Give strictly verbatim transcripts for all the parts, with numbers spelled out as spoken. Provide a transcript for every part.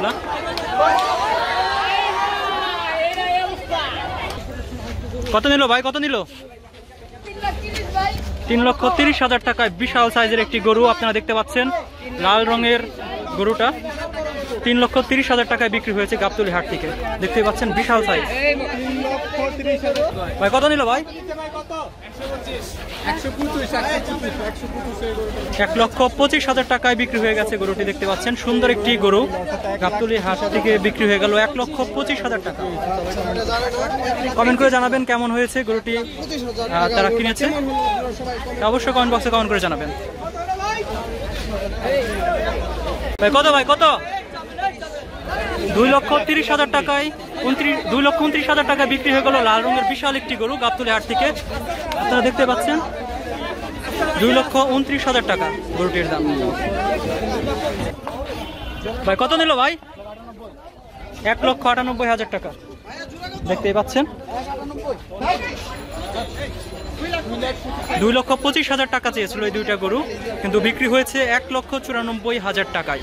বকলা। কত নিল ভাই, কত নিল? তিন লক্ষ তিরিশ হাজার টাকায় বিশাল সাইজের একটি গরু আপনারা দেখতে পাচ্ছেন। লাল রঙের গরুটা তিন লক্ষ তিরিশ হাজার টাকায় বিক্রি হয়েছে গাবতলী হাট থেকে। দেখতে পাচ্ছেন বিশাল সাইজ। ভাই কত নিল ভাই? এক লক্ষ পঁচিশ হাজার টাকায় বিক্রি হয়ে গেছে গরুটি। দেখতে পাচ্ছেন সুন্দর একটি গরু গাবতলী হাট থেকে বিক্রি হয়ে গেল এক লক্ষ পঁচিশ হাজার টাকা। কমেন্ট করে জানাবেন কেমন হয়েছে গরুটি তারা কিনেছে, অবশ্যই কমেন্ট বক্সে কমেন্ট করে জানাবেন। ভাই কত, ভাই কত? দুই লক্ষ তিরিশ হাজার টাকায় উনত্রিশ দুই লক্ষ উনত্রিশ হাজার টাকায় বিক্রি হয়ে গেল লাল রঙের বিশাল একটি গরু গাবতলী হাট থেকে। আপনারা দেখতে পাচ্ছেন দুই লক্ষ উনত্রিশ হাজার টাকা গরুটির দাম। ভাই কত নিল ভাই? এক লক্ষ আটানব্বই হাজার টাকা। দেখতে পাচ্ছেন দুই লক্ষ পঁচিশ হাজার টাকা চেয়েছিল এই দুইটা গরু, কিন্তু বিক্রি হয়েছে এক লক্ষ চুরানব্বই হাজার টাকায়।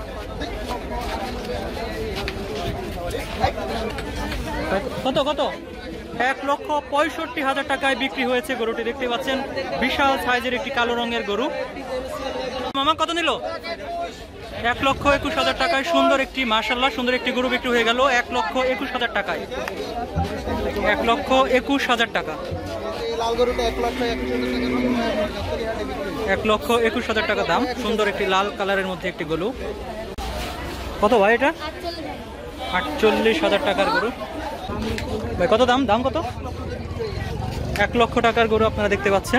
কত কত? এক লক্ষ পঁয়ষট্টি হাজার টাকায় বিক্রি হয়েছে গরুটি। দেখতে পাচ্ছেন বিশাল সাইজের একটি কালো রঙের গরু। মামা কত নিল? এক লক্ষ একুশ হাজার টাকায় সুন্দর একটি, মাশাআল্লাহ সুন্দর একটি গরু বিক্রি হয়ে গেল এক লক্ষ একুশ হাজার টাকায়। এক লক্ষ একুশ হাজার টাকা। এক লক্ষ একুশ হাজার টাকা দাম। সুন্দর একটি লাল কালারের মধ্যে একটি গরু। কত ভাই এটা? আটচল্লিশ হাজার টাকার গরু। ভাই কত দাম? দাম কত? এক লক্ষ টাকার গরু আপনারা দেখতে পাচ্ছেন।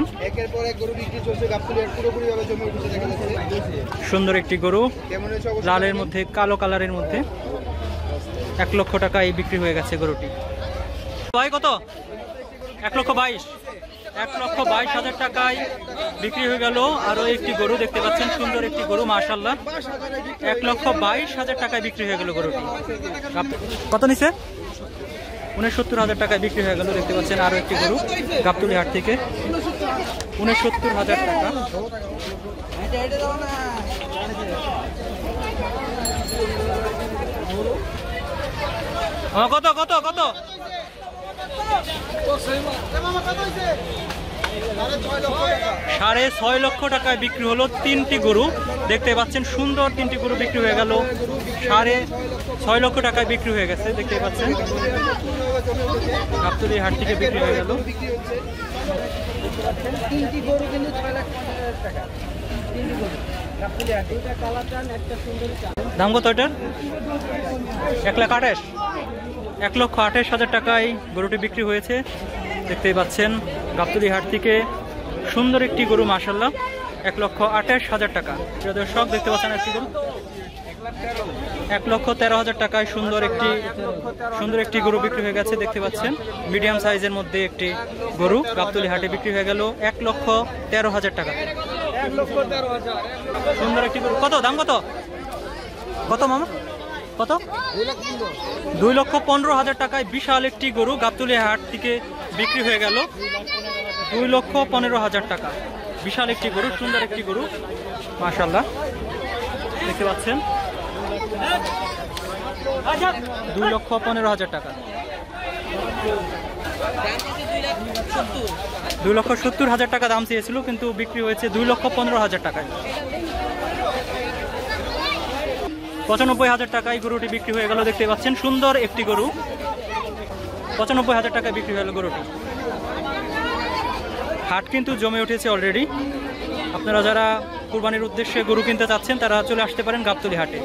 সুন্দর একটি গরু লালের মধ্যে কালো কালারের মধ্যে এক লক্ষ টাকায় বিক্রি হয়ে গেছে গরুটি। ভাই কত? এক লক্ষ বাইশ। এক লক্ষ বাইশ হাজার টাকায় বিক্রি হয়ে গেল আরো একটি গরু। দেখতে পাচ্ছেন সুন্দর একটি গরু, মাশাআল্লাহ এক লক্ষ বাইশ হাজার টাকায় বিক্রি হয়ে গেল গরুটি। কত নিছে? উনসত্তর হাজার টাকায় বিক্রি হয়ে গেল। দেখতে পাচ্ছেন আরো একটি গরু গাবতলী হাট থেকে উনসত্তর হাজার টাকা। কত কত কত? সাড়ে ছয় লক্ষ টাকায় বিক্রি হলো তিনটি গরু। দেখতে পাচ্ছেন সুন্দর তিনটি গরু বিক্রি হয়ে গেল সাড়ে ছয় লক্ষ টাকায় বিক্রি হয়ে গেছে। দেখতে পাচ্ছেন গাবতলী হাট থেকে বিক্রি হয়ে গেল। দাম কত এটার? এক লাখ আঠাশ এক লক্ষ আঠাশ হাজার টাকায় গরুটি বিক্রি হয়েছে। দেখতেই পাচ্ছেন গাবতলী হাট থেকে সুন্দর একটি গরু, মাশাআল্লাহ এক লক্ষ আঠাশ হাজার টাকা। প্রিয় দর্শক দেখতে পাচ্ছেন একটি গরু এক লক্ষ তেরো হাজার টাকায় সুন্দর একটি সুন্দর একটি গরু বিক্রি হয়ে গেছে। দেখতে পাচ্ছেন মিডিয়াম সাইজের মধ্যে একটি গরু গাবতলী হাটে বিক্রি হয়ে গেল এক লক্ষ তেরো হাজার টাকা। সুন্দর একটি গরু। কত দাম? কত কত মামা? কত? দুই লক্ষ পনেরো হাজার টাকায় বিশাল একটি গরু গাবতলী হাট থেকে বিক্রি হয়ে গেল দুই লক্ষ পনেরো হাজার টাকা। বিশাল একটি গরু, সুন্দর একটি গরু, মাশাআল্লাহ দেখতে পাচ্ছেন দুই লক্ষ পনেরো হাজার টাকা। দুই লক্ষ সত্তর হাজার টাকা দাম চেয়েছিল, কিন্তু বিক্রি হয়েছে দুই লক্ষ পনেরো হাজার টাকায়। পঁচানব্বই হাজার টাকায় গরুটি বিক্রি হয়ে গেল। দেখতে পাচ্ছেন সুন্দর একটি গরু, পঁচানব্বই হাজার টাকায় বিক্রি হয়ে গেল গরুটি। হাট কিন্তু জমে উঠেছে অলরেডি। আপনারা যারা কুরবানির উদ্দেশ্যে গরু কিনতে চাচ্ছেন তারা চলে আসতে পারেন গাবতলী হাটে।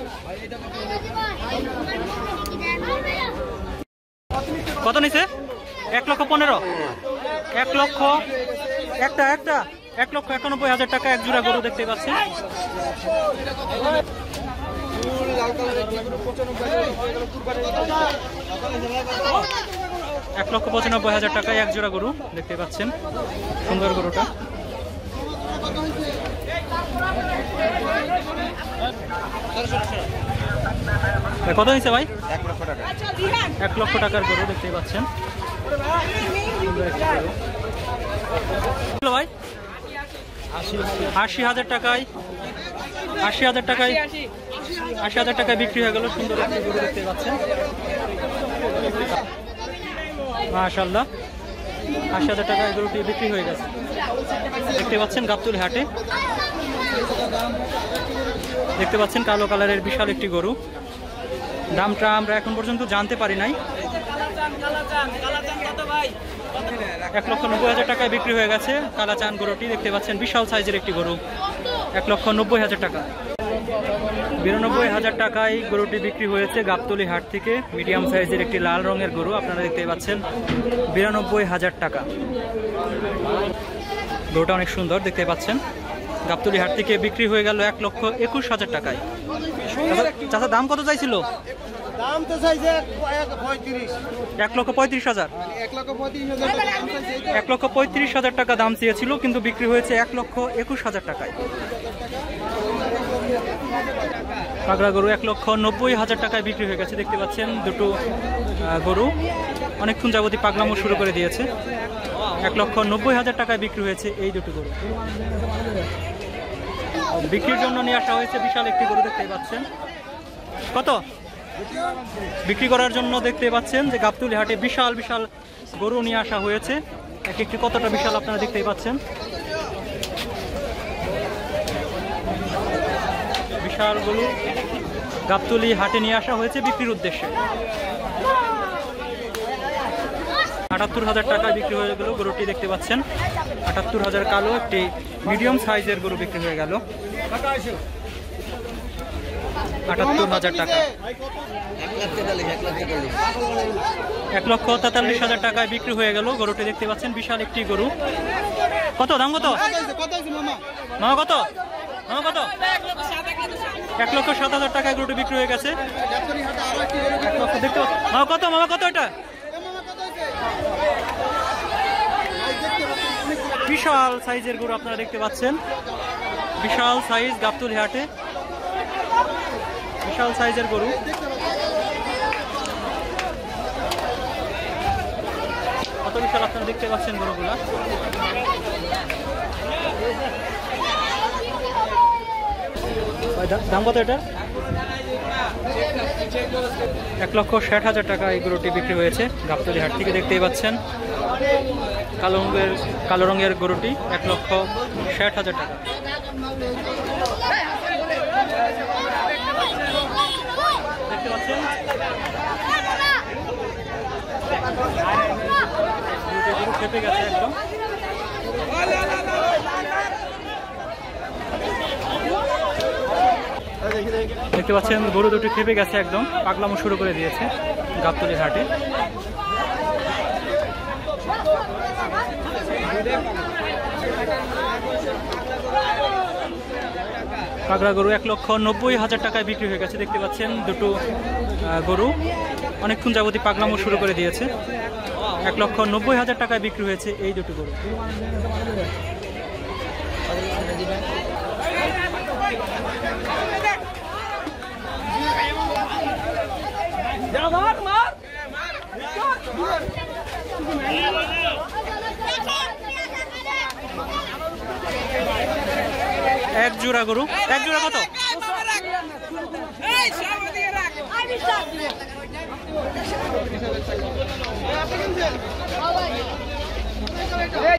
কত নিছে? এক লক্ষ পনেরো এক লক্ষ একটা একটা এক লক্ষ একানব্বই হাজার টাকা এক জোড়া গরু দেখতে পাচ্ছেন। এক লক্ষ পঁচানব্বই হাজার টাকায় এক জোড়া গরু দেখতে পাচ্ছেন, সুন্দর গরুটা। কত হয়েছে ভাই? এক লক্ষ টাকা এক লক্ষ টাকার গরু দেখতে পাচ্ছেন। ভাই আশি হাজার টাকায় আশি হাজার টাকায় আশি হাজার টাকায় বিক্রি হয়ে গেল। সুন্দর একটি গরু দেখতে পাচ্ছেন, মাশাআল্লাহ। আশি হাজার টাকায় গরুটি বিক্রি হয়ে গেছে দেখতে পাচ্ছেন গাবতলী হাটে। দেখতে পাচ্ছেন কালো কালারের বিশাল একটি গরু। দামটা আমরা এখন পর্যন্ত জানতে পারি নাই। এক লক্ষ নব্বই হাজার টাকায় বিক্রি হয়ে গেছে কালাচান গরুটি। দেখতে পাচ্ছেন বিশাল সাইজের একটি গরু, এক লক্ষ নব্বই হাজার টাকা। বিরানব্বই হাজার টাকায় গরুটি বিক্রি হয়েছে গাবতলী হাট থেকে। মিডিয়াম সাইজের একটি লাল রঙের গরু আপনারা দেখতে পাচ্ছেন, বিরানব্বই হাজার টাকা। গরুটা অনেক সুন্দর দেখতে পাচ্ছেন। গাবতলী হাট থেকে বিক্রি হয়ে গেল এক লক্ষ একুশ হাজার টাকায়। চাচা দাম কত চাইছিল? দাম তো চাইছে পঁয়ত্রিশ। এক লক্ষ পঁয়ত্রিশ হাজার এক লক্ষ পঁয়ত্রিশ হাজার টাকা দাম চেয়েছিল, কিন্তু বিক্রি হয়েছে এক লক্ষ একুশ হাজার টাকায়। পাগড়া গরু এক লক্ষ নব্বই হাজার টাকায় বিক্রি হয়ে গেছে দেখতে পাচ্ছেন। দুটো গরু অনেকক্ষণ যাবতীয় পাগলামো শুরু করে দিয়েছে। এক লক্ষ নব্বই হাজার টাকায় বিক্রি হয়েছে এই দুটো গরু। বিক্রির জন্য নিয়ে আসা হয়েছে বিশাল একটি গরু দেখতে পাচ্ছেন। কত বিক্রি করার জন্য দেখতে পাচ্ছেন যে গাবতলী হাটে বিশাল বিশাল গরু নিয়ে আসা হয়েছে। এক একটি কতটা বিশাল আপনারা দেখতেই পাচ্ছেন। বিশাল গরু গাবতলী হাটে নিয়ে আসা হয়েছে বিক্রির উদ্দেশ্যে। আটাত্তর হাজার টাকায় বিক্রি হয়ে গেল গরুটি দেখতে পাচ্ছেন। আটাত্তর হাজার কালো একটি মিডিয়াম সাইজের গরু বিক্রি হয়ে গেল আটাত্তর হাজার টাকা। এক লক্ষ তেতাল্লিশ হাজার টাকায় বিক্রি হয়ে গেল গরুটি দেখতে পাচ্ছেন। বিশাল একটি গরু। কত দাম? কত মামা? কত মামা? কত? এক লক্ষ সাত হাজার টাকায় গরুটি বিক্রি হয়ে গেছে। দেখতে মামা কত? মামা কত? এটা বিশাল সাইজের গরু আপনারা দেখতে পাচ্ছেন। বিশাল সাইজ গাবতলী হাটে বিশাল সাইজের গরু। কত বিশাল আপনারা দেখতে পাচ্ছেন গরুগুলা। দাম কত এটা? এক লক্ষ ষাট হাজার টাকা এই গরুটি বিক্রি হয়েছে গাবতলী হাট থেকে। দেখতেই পাচ্ছেন কালো রঙের কালো রঙের গরুটি এক লক্ষ ষাট হাজার টাকা। দেখতে পাচ্ছেন গরু খেপে গেছে একদম। দেখতে পাচ্ছেন গরু দুটি খেপে গেছে একদম, পাগলামো শুরু করে দিয়েছে গাবতলী হাটে। পাগড়া গরু এক লক্ষ নব্বই হাজার টাকায় বিক্রি হয়ে গেছে দেখতে পাচ্ছেন। দুটো গরু অনেকক্ষণ যাবতীয় পাগলামো শুরু করে দিয়েছে। এক লক্ষ নব্বই হাজার টাকায় বিক্রি হয়েছে এই দুটো গরু। এক জোড়া গরু। এক জোড়া কত?